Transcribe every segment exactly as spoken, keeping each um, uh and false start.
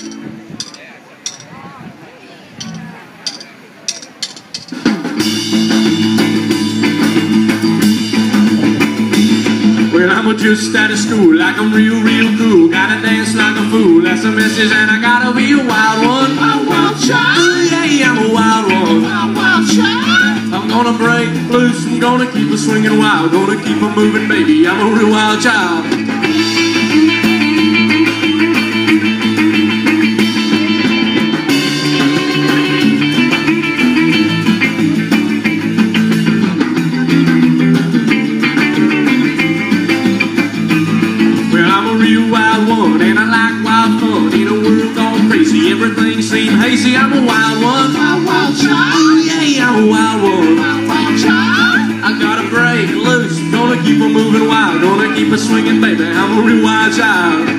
Well, I'm just out of school, like I'm real, real cool. Gotta dance like a fool, that's the message, and I gotta be a wild one. Wild, wild child. Yeah, I'm a wild one. Wild, wild child. I'm gonna break loose, I'm gonna keep her swinging wild, gonna keep her moving, baby, I'm a real wild child. Everything seems hazy, I'm a wild one. Wild, wild child. Yeah, I'm a wild one. Wild, wild child. I gotta break loose, gonna keep her moving wild, gonna keep her swinging, baby, I'm a real wild child.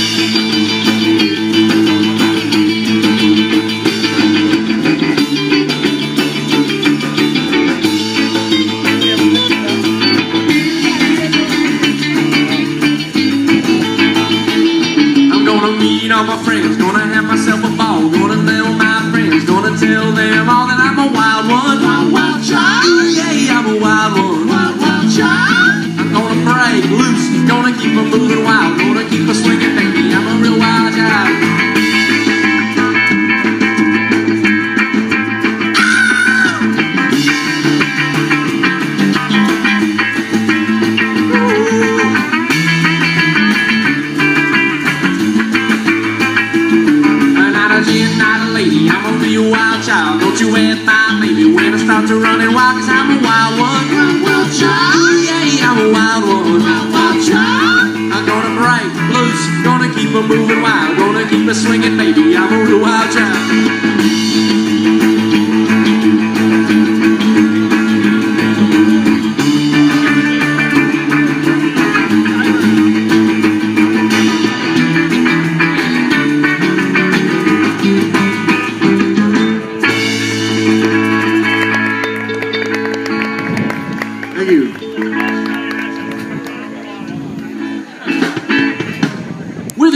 All my friends, gonna have myself a ball, gonna tell my friends, gonna tell them all that I'm a wild one. Wild, wild child. Yeah, I'm a wild one. Wild, wild child. I'm gonna break loose, gonna keep her moving wild, gonna keep her swinging, baby, I'm a real wild child. I'm a real wild child, don't you ask my baby when I start to running wild, cause I'm a wild one. Wild, wild child. Yeah, I'm a wild one. Wild, wild child. I'm gonna break loose, gonna keep her moving wild, gonna keep her swinging, baby, I'm a real wild child.